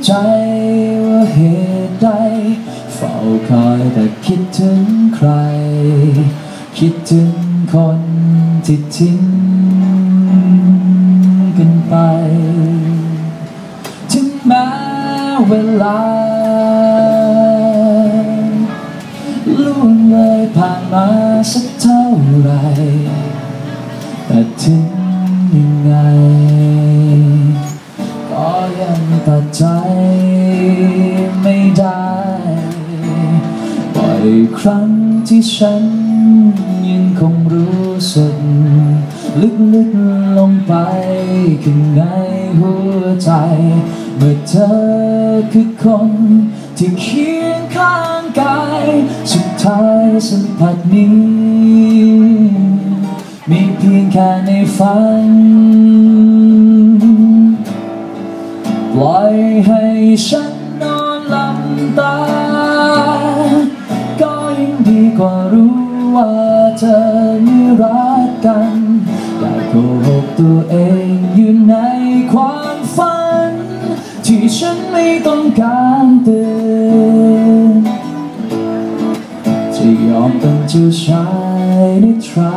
ใจว่าเหตุใดเฝ้าคอยแต่คิดถึงใครคิดถึงคนที่ทิ้งกันไปถึงแม้เวลาล่วงเลยผ่านมาสักเท่าไรแต่ถึงยังไงก็ยังตัดใจไม่ได้บ่อยครั้งที่ฉันยังคงรู้สึกลึกๆลงไปข้างในหัวใจเมื่อเธอคือคนที่เคียงข้างกายสุดท้ายสัมผัสนี้มีเพียงแค่ในฝันปล่อยให้ฉันนอนหลับตาก็ยังดีกว่ารู้ว่าเธอไม่รักกันได้โกหกตัวเองอยู่ในความฝันที่ฉันไม่ต้องการเตือนจะยอมเป็นเจ้าชายนิทรา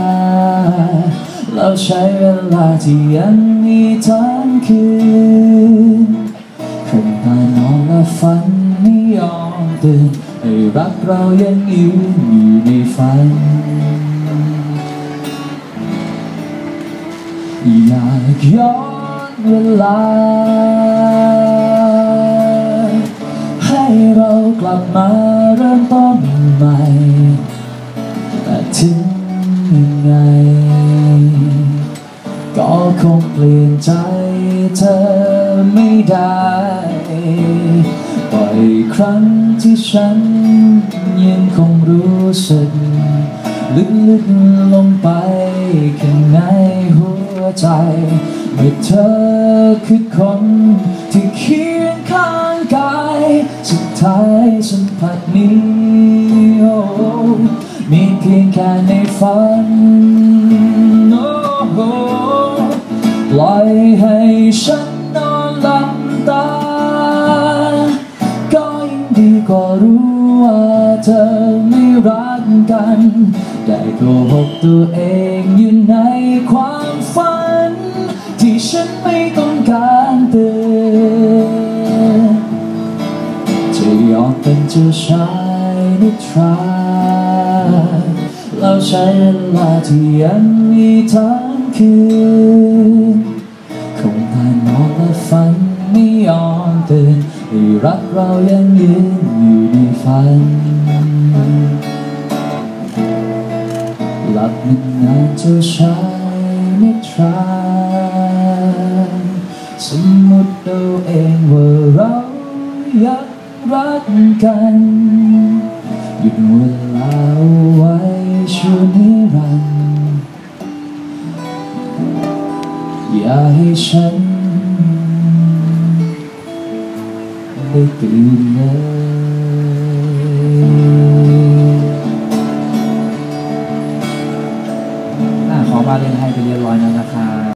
เราใช้เวลาที่ยังมีทั้งคืนคนตานอนและฝันไม่ยอมตื่นให้รักเรายังยืนอยู่ในฝันอยากย้อนเวลาให้เรากลับมาเริ่มต้นใหม่แต่ถึงยังไงก็คงเปลี่ยนใจเธอไม่ได้บ่อยครั้งที่ฉันยังคงรู้สึกลึกๆลงไปข้างในหัวใจเมื่อเธอคือคนที่เคียงข้างกายสุดท้ายสัมผัสนี้มีเพียงแค่ในฝันปล่อยให้ฉันนอนหลับตาก็ยังดีกว่ารู้ว่าเธอไม่รักกันได้โกหกตัวเองอยู่ในความฝันที่ฉันไม่ต้องการเตือนจะยอมเป็นเจ้าชายนิทราเราใช้เวลาที่ยังมีทั้งคืนคงผ่านนอนและฝันไม่ยอมตื่นให้รักเรายังยืนอยู่ในฝันหลับนานๆเจ้าชายนิทราสมมติตัวเองว่าเรายังรักกันหยุดเวลาไว้ชั่วนิรันดร์อย่าให้ฉันได้ตื่นเลยขอมาเล่นให้ไปเรียบร้อยแล้วนะครับ